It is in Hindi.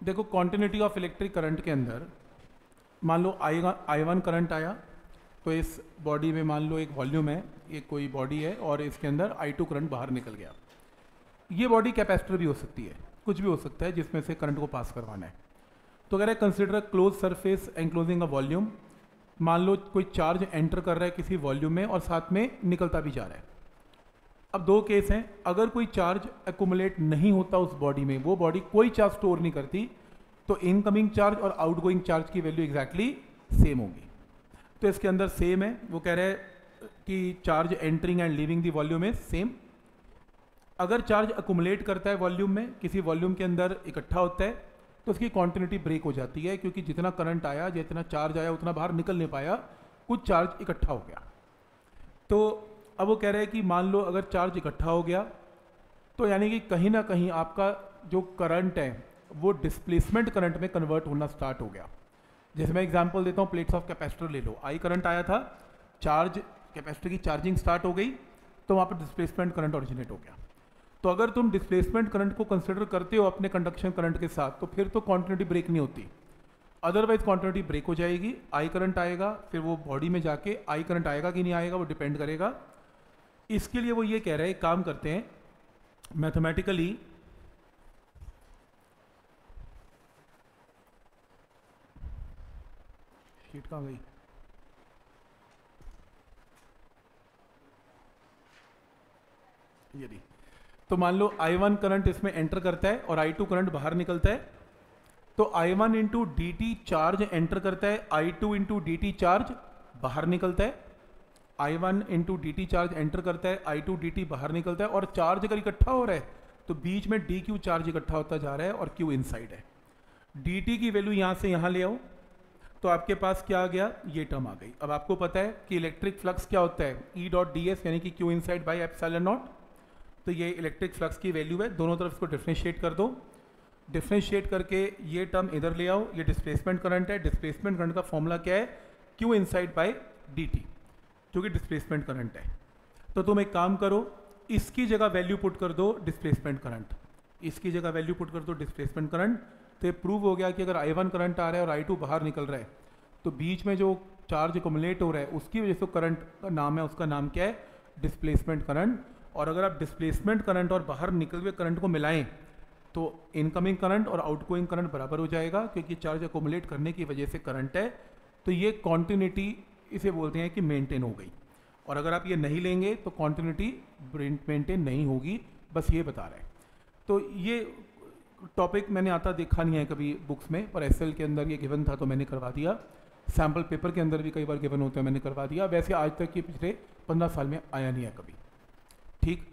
देखो कॉन्टिन्यूटी ऑफ इलेक्ट्रिक करंट के अंदर मान लो I1 करंट आया, तो इस बॉडी में मान लो एक वॉल्यूम है, एक कोई बॉडी है और इसके अंदर I2 करंट बाहर निकल गया। ये बॉडी कैपेसिटर भी हो सकती है, कुछ भी हो सकता है जिसमें से करंट को पास करवाना है। तो अगर है consider close surface enclosing a volume, मान लो कोई चार्ज एंटर कर रहा है किसी वॉल्यूम में और साथ में निकलता भी जा रहा है। अब दो केस हैं, अगर कोई चार्ज एक्यूमुलेट नहीं होता उस बॉडी में, वो बॉडी कोई चार्ज स्टोर नहीं करती, तो इनकमिंग चार्ज और आउटगोइंग चार्ज की वैल्यू एग्जैक्टली सेम होगी। तो इसके अंदर सेम है, वो कह रहे हैं कि charge entering and leaving the volume है सेम। अगर चार्ज एक्यूमुलेट करता है वॉल्यूम में, किसी वॉल्यूम के अंदर इकट्ठा होता है, तो उसकी कॉन्टिन्यूटी ब्रेक हो जाती है, क्योंकि जितना करंट आया, जितना चार्ज आया उतना बाहर निकल नहीं पाया, कुछ चार्ज इकट्ठा हो गया। तो अब वो कह रहे हैं कि मान लो अगर चार्ज इकट्ठा हो गया, तो यानी कि कहीं ना कहीं आपका जो करंट है वो डिस्प्लेसमेंट करंट में कन्वर्ट होना स्टार्ट हो गया। जैसे मैं एग्जांपल देता हूँ, प्लेट्स ऑफ कैपेसिटर ले लो, आई करंट आया था, चार्ज कैपेसिटर की चार्जिंग स्टार्ट हो गई, तो वहाँ पर डिस्प्लेसमेंट करंट ओरिजिनेट हो गया। तो अगर तुम डिस्प्लेसमेंट करंट को कंसिडर करते हो अपने कंडक्शन करंट के साथ, तो फिर तो कॉन्टिन्यूटी ब्रेक नहीं होती, अदरवाइज कॉन्टिन्यूटी ब्रेक हो जाएगी। आई करंट आएगा, फिर वो बॉडी में जाके आई करंट आएगा कि नहीं आएगा वो डिपेंड करेगा। इसके लिए वो ये कह रहे हैं, काम करते हैं मैथमेटिकली, शीट कहाँ गई, ये रही। तो मान लो I1 करंट इसमें एंटर करता है और I2 करंट बाहर निकलता है, तो I1 into D T charge enter करता है, I2 into D T charge बाहर निकलता है। I1 into D T charge enter करता है, I2 डी टी बाहर निकलता है। और चार्ज अगर इकट्ठा हो रहा है तो बीच में डी क्यू चार्ज इकट्ठा होता जा रहा है और क्यू इनसाइड है। डी टी की वैल्यू यहाँ से यहाँ ले आओ, तो आपके पास क्या आ गया, ये टर्म आ गई। अब आपको पता है कि इलेक्ट्रिक फ्लक्स क्या होता है, ई डॉट डी एस यानी कि Q inside by epsilon not. तो ये इलेक्ट्रिक फ्लक्स की वैल्यू है, दोनों तरफ इसको डिफ्रेंशिएट कर दो। डिफ्रेंशिएट करके ये टर्म इधर ले आओ, ये डिस्प्लेसमेंट करंट है। डिस्प्लेसमेंट करंट का फॉर्मूला क्या है, Q inside by D T, जो कि डिस्प्लेसमेंट करंट है। तो तुम एक काम करो, इसकी जगह वैल्यू पुट कर दो डिस्प्लेसमेंट करंट, इसकी जगह वैल्यू पुट कर दो डिस्प्लेसमेंट करंट। तो ये प्रूव हो गया कि अगर I1 करंट आ रहा है और I2 बाहर निकल रहा है, तो बीच में जो चार्ज एक्युमुलेट हो रहा है उसकी वजह से करंट का नाम है, उसका नाम क्या है, डिस्प्लेसमेंट करंट। और अगर आप डिस्प्लेसमेंट करंट और बाहर निकल हुए करंट को मिलाएं, तो इनकमिंग करंट और आउटगोइंग करंट बराबर हो जाएगा, क्योंकि चार्ज एक्युमुलेट करने की वजह से करंट है। तो ये कॉन्टिन्यूटी इसे बोलते हैं कि मेंटेन हो गई। और अगर आप ये नहीं लेंगे तो कॉन्टिन्यूटी मेंटेन नहीं होगी, बस ये बता रहे हैं। तो ये टॉपिक मैंने आता देखा नहीं है कभी बुक्स में, पर एसएल के अंदर ये गिवन था तो मैंने करवा दिया। सैम्पल पेपर के अंदर भी कई बार गिवन होते हैं, मैंने करवा दिया। वैसे आज तक ये पिछले 15 साल में आया नहीं है कभी। ठीक।